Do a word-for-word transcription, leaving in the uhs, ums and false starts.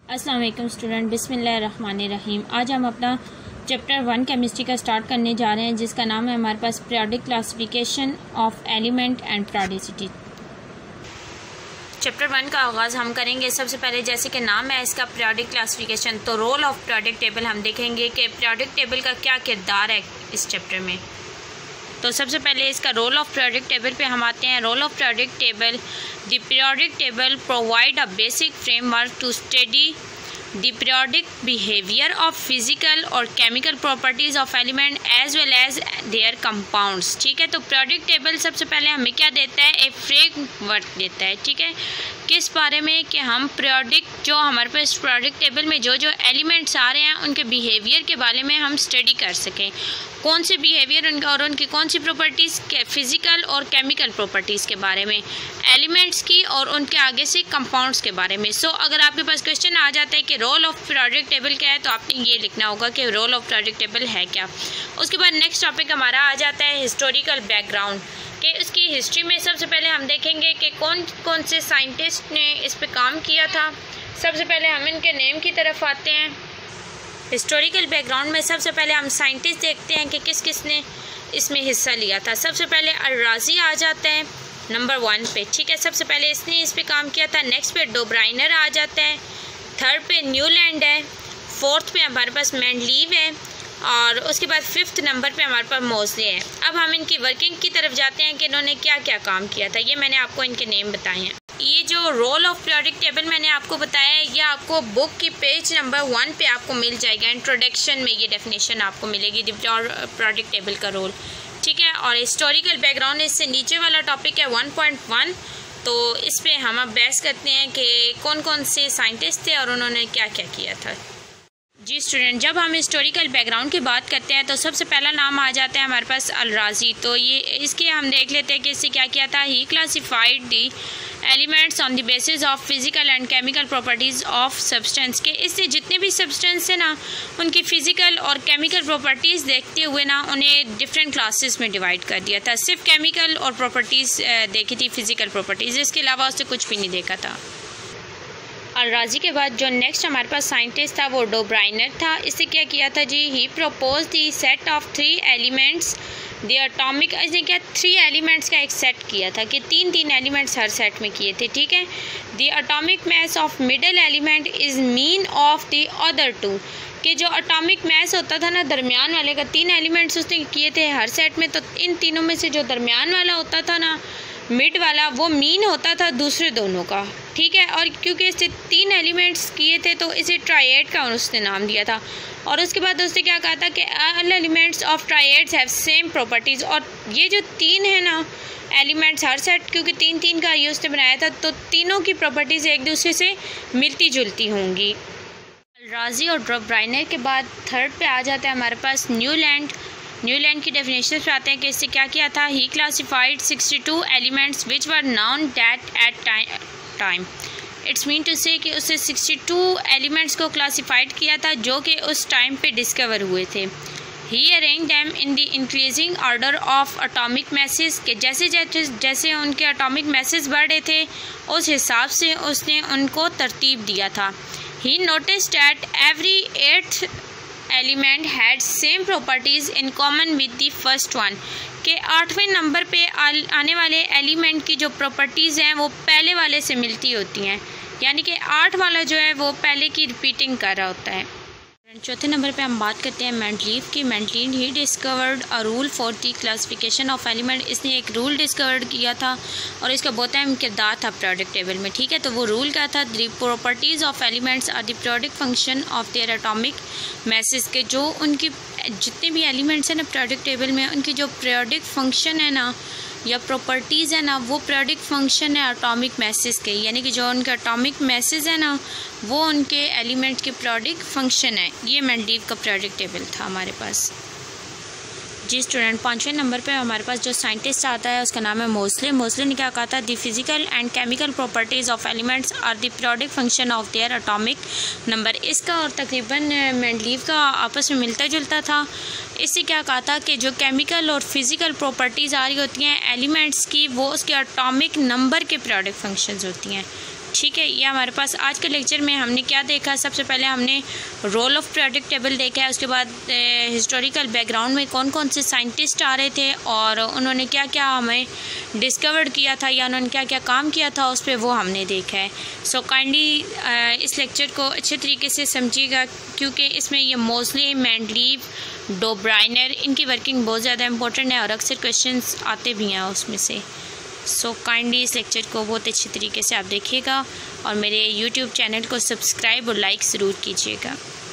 अस्सलाम वालेकुम स्टूडेंट, बिस्मिल्लाहिर्रहमानिर्रहीम। आज हम अपना चैप्टर वन केमिस्ट्री का स्टार्ट करने जा रहे हैं, जिसका नाम है हमारे पास periodic classification of element and periodicity. Chapter one का आगाज़ हम करेंगे। सबसे पहले जैसे कि नाम है इसका पीरियोडिक क्लासिफिकेशन, तो रोल ऑफ पीरियोडिक टेबल हम देखेंगे कि पीरियोडिक टेबल का क्या किरदार है इस चैप्टर में। तो सबसे पहले इसका रोल ऑफ पीरियोडिक टेबल पे हम आते हैं। Role of periodic table, the periodic table provide a basic framework to study the periodic behaviour of physical और chemical properties of element as well as their compounds. ठीक है, तो periodic table सबसे पहले हमें क्या देता है, एक फ्रेमवर्क देता है। ठीक है, किस बारे में कि हम पीरियोडिक जो हमारे पास पीरियोडिक टेबल में जो जो एलिमेंट्स आ रहे हैं उनके बिहेवियर के बारे में हम स्टडी कर सकें, कौन से बिहेवियर उनका और उनकी कौन सी प्रॉपर्टीज़ फिज़िकल और केमिकल प्रॉपर्टीज़ के बारे में, एलिमेंट्स की और उनके आगे से कंपाउंड्स के बारे में। सो so, अगर आपके पास क्वेश्चन आ जाता है कि रोल ऑफ पीरियोडिक टेबल क्या है, तो आपने ये लिखना होगा कि रोल ऑफ पीरियोडिक टेबल है क्या। उसके बाद नेक्स्ट टॉपिक हमारा आ जाता है हिस्टोरिकल बैकग्राउंड, कि उसकी हिस्ट्री में सबसे पहले हम देखेंगे कि कौन कौन से साइंटिस्ट ने इस पर काम किया था। सबसे पहले हम इनके नेम की तरफ आते हैं। हिस्टोरिकल बैकग्राउंड में सबसे पहले हम साइंटिस्ट देखते हैं कि किस किस ने इसमें हिस्सा लिया था। सबसे पहले अल-राज़ी आ जाता है नंबर वन पे। ठीक है, सबसे पहले इसने इस पे काम किया था। नेक्स्ट पे डोब्राइनर आ जाता है, थर्ड पे न्यूलैंड है, फोर्थ पे हमारे पास मेंडलीव है और उसके बाद फिफ्थ नंबर पे हमारे पास मोज़ले है। अब हम इनकी वर्किंग की तरफ जाते हैं कि इन्होंने क्या क्या काम किया था। ये मैंने आपको इनके नेम बताए हैं। ये जो रोल ऑफ पीरियोडिक टेबल मैंने आपको बताया है, ये आपको बुक की पेज नंबर वन पे आपको मिल जाएगा। इंट्रोडक्शन में ये डेफिनेशन आपको मिलेगी पीरियोडिक टेबल का रोल। ठीक है, और हिस्टोरिकल बैकग्राउंड इससे नीचे वाला टॉपिक है वन पॉइंट वन। तो इस पर हम अब बहस करते हैं कि कौन कौन से साइंटिस्ट थे और उन्होंने क्या क्या किया था। जी स्टूडेंट, जब हम हिस्टोरिकल बैकग्राउंड की बात करते हैं तो सबसे पहला नाम आ जाता है हमारे पास अल-राज़ी। तो ये इसके हम देख लेते हैं कि इससे क्या किया था। He classified the elements on the basis of physical and chemical properties of substance, के इससे जितने भी सब्सटेंस है ना उनकी फ़िज़िकल और केमिकल प्रॉपर्टीज़ देखते हुए ना उन्हें डिफरेंट क्लासेस में डिवाइड कर दिया था। सिर्फ केमिकल और प्रॉपर्टीज़ देखी थी, फ़िज़िकल प्रॉपर्टीज़, इसके अलावा उससे कुछ भी नहीं देखा था। अल-राज़ी के बाद जो नेक्स्ट हमारे पास साइंटिस्ट था वो डोब्राइनर था। इससे क्या किया था जी, he propose the set of three elements the atomic, इसने क्या थ्री एलिमेंट्स का एक सेट किया था कि तीन तीन एलिमेंट्स हर सेट में किए थे। ठीक है, the atomic mass of middle element is mean of the other two, कि जो एटॉमिक मास होता था ना दरमियान वाले का, तीन एलिमेंट्स उसने किए थे हर सेट में, तो इन तीनों में से जो दरमियान वाला होता था ना, मिड वाला, वो मीन होता था दूसरे दोनों का। ठीक है, और क्योंकि इससे तीन एलिमेंट्स किए थे तो इसे ट्राइएड का उसने नाम दिया था। और उसके बाद उसने क्या कहा था कि all elements of triads have same properties, और ये जो तीन है ना एलिमेंट्स हर सेट, क्योंकि तीन तीन का ये उसने बनाया था, तो तीनों की प्रॉपर्टीज़ एक दूसरे से मिलती जुलती होंगी। अल-राज़ी और डोब्राइनर के बाद थर्ड पे आ जाता है हमारे पास न्यूलैंड। न्यूलैंड की डेफिनेशन पे आते हैं कि इससे क्या किया था। He classified sixty two elements which were known that at time, it's mean to say कि उससे सिक्सटी टू एलिमेंट्स को क्लासिफाइड किया था जो कि उस टाइम पे डिस्कवर हुए थे। He arrange them in the increasing order of atomic masses, के जैसे जैसे जैसे उनके एटॉमिक मैसेज बढ़ रहे थे उस हिसाब से उसने उनको तरतीब दिया था। He notice that every eighth element had same properties in common with the first one, के आठवें नंबर पे आने वाले एलिमेंट की जो प्रॉपर्टीज़ हैं वो पहले वाले से मिलती होती हैं, यानी कि आठ वाला जो है वो पहले की रिपीटिंग कर रहा होता है। चौथे नंबर पे हम बात करते हैं मेंडलीव की। Mendeleev he discovered a rule for the classification of element, इसने एक रूल डिस्कवर किया था और इसका बहुत अहम किरदार था पीरियोडिक टेबल में। ठीक है, तो वो रूल क्या था, the properties of elements are the periodic function of their atomic masses, के जो उनकी जितने भी एलिमेंट्स हैं ना पीरियोडिक टेबल में उनकी जो पीरियोडिक फंक्शन है ना या प्रॉपर्टीज़ है ना वो पीरियोडिक फंक्शन है एटॉमिक मैसेज के, यानी कि जो उनके एटॉमिक मैसेज है ना वो उनके एलिमेंट के पीरियोडिक फंक्शन है। ये मेंडलीव का पीरियोडिक टेबल था हमारे पास। जी स्टूडेंट, पाँचवें नंबर पे हमारे पास जो साइंटिस्ट आता है उसका नाम है मोज़ले। मोज़ले ने क्या कहा था, the physical and chemical properties of elements are the periodic function of their atomic number. इसका और तकरीबन मेंडलीव का आपस में मिलता जुलता था। इससे क्या कहा था कि जो केमिकल और फिज़िकल प्रॉपर्टीज़ आ रही होती हैं एलिमेंट्स की, वो उसके एटॉमिक नंबर के पीरियोडिक फंक्शंस होती हैं। ठीक है, ये हमारे पास आज के लेक्चर में हमने क्या देखा। सबसे पहले हमने रोल ऑफ पीरियोडिक टेबल देखा है, उसके बाद हिस्टोरिकल बैकग्राउंड में कौन कौन से साइंटिस्ट आ रहे थे और उन्होंने क्या क्या हमें डिस्कवर किया था या उन्होंने क्या क्या काम किया था उस पर, वो हमने देखा है। सो काइंडली इस लेक्चर को अच्छे तरीके से समझिएगा, क्योंकि इसमें ये मोस्टली मैंडलीव, डोब्राइनर, इनकी वर्किंग बहुत ज़्यादा इंपॉर्टेंट है और अक्सर क्वेश्चंस आते भी हैं उसमें से। सो so, काइंडली इस लेक्चर को बहुत अच्छी तरीके से आप देखिएगा और मेरे यूट्यूब चैनल को सब्सक्राइब और लाइक ज़रूर कीजिएगा।